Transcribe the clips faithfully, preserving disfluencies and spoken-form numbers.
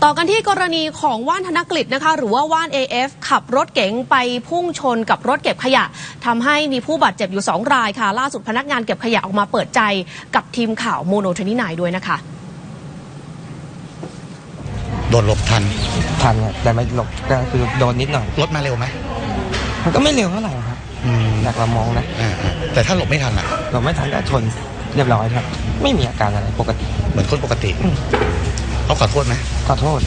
ต่อกันที่กรณีของว่านธนกฤษนะคะหรือว่าว่าน เอ เอฟ ขับรถเก๋งไปพุ่งชนกับรถเก็บขยะทำให้มีผู้บาดเจ็บอยู่สองรายค่ะล่าสุดพนักงานเก็บขยะออกมาเปิดใจกับทีมข่าวโมโนทเวนตี้ไนน์ด้วยนะคะโดนหลบทันทันแต่ไม่หลบก็คือโดนนิดหน่อยรถมาเร็วไหมมันก็ไม่เร็วเท่าไหร่ครับอยากเรามองนะแต่ถ้าหลบไม่ทันอ่ะหลบไม่ทันก็ชนเรียบร้อยครับไม่มีอาการอะไรปกติเหมือนคนปกติเขาขอโทษไหมขอโทษ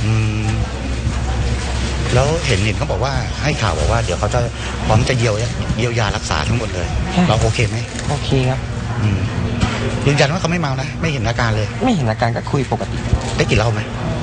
แล้วเห็นเห็นเขาบอกว่าให้ข่าวบอกว่าเดี๋ยวเขาจะพร้อมจะเยียวเยียวยารักษาทั้งหมดเลยเราโอเคไหมโอเคครับยืนยันว่าเขาไม่เมานะไม่เห็นอาการเลยไม่เห็นอาการก็คุยปกติได้กินเหล้าไหม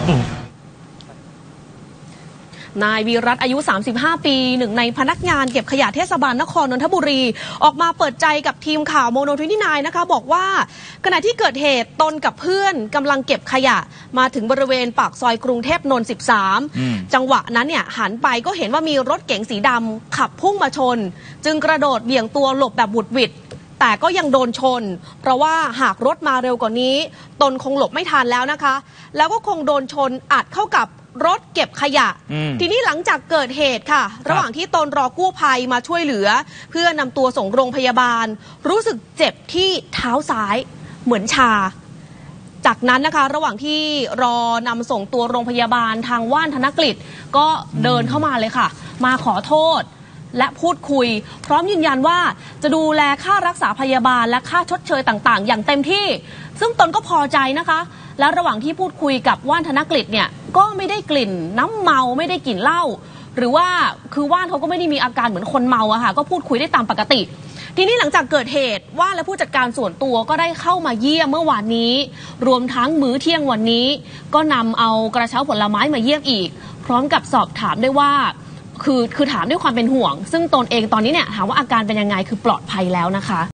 นายวีรัตน์อายุสามสิบห้าปีหนึ่งในพนักงานเก็บขยะเทศบาลนครนนทบุรีออกมาเปิดใจกับทีมข่าวโมโนทเวนตี้ไนน์นะคะบอกว่าขณะที่เกิดเหตุตนกับเพื่อนกำลังเก็บขยะมาถึงบริเวณปากซอยกรุงเทพนนท์สิบสามจังหวะนั้นเนี่ยหันไปก็เห็นว่ามีรถเก๋งสีดำขับพุ่งมาชนจึงกระโดดเบี่ยงตัวหลบแบบบุดหวิดแต่ก็ยังโดนชนเพราะว่าหากรถมาเร็วกว่านี้ตนคงหลบไม่ทันแล้วนะคะแล้วก็คงโดนชนอัดเข้ากับรถเก็บขยะทีนี้หลังจากเกิดเหตุค่ะระหว่างที่ตนรอกู้ภัยมาช่วยเหลือเพื่อนำตัวส่งโรงพยาบาลรู้สึกเจ็บที่เท้าซ้ายเหมือนชาจากนั้นนะคะระหว่างที่รอนำส่งตัวโรงพยาบาลทางว่านธนกฤษก็เดินเข้ามาเลยค่ะมาขอโทษและพูดคุยพร้อมยืนยันว่าจะดูแลค่ารักษาพยาบาลและค่าชดเชยต่างๆอย่างเต็มที่ซึ่งตนก็พอใจนะคะและระหว่างที่พูดคุยกับว่านธนกฤษเนี่ยก็ไม่ได้กลิ่นน้ำเมาไม่ได้กลิ่นเหล้าหรือว่าคือว่านเขาก็ไม่ได้มีอาการเหมือนคนเมาอะค่ะก็พูดคุยได้ตามปกติทีนี้หลังจากเกิดเหตุว่านและผู้จัดการส่วนตัวก็ได้เข้ามาเยี่ยมเมื่อวานนี้รวมทั้งมื้อเที่ยงวันนี้ก็นำเอากระเช้าผลไม้มาเยี่ยมอีกพร้อมกับสอบถามด้วยว่าคือคือถามด้วยความเป็นห่วงซึ่งตนเองตอนนี้เนี่ยถามว่าอาการเป็นยังไงคือปลอดภัยแล้วนะคะ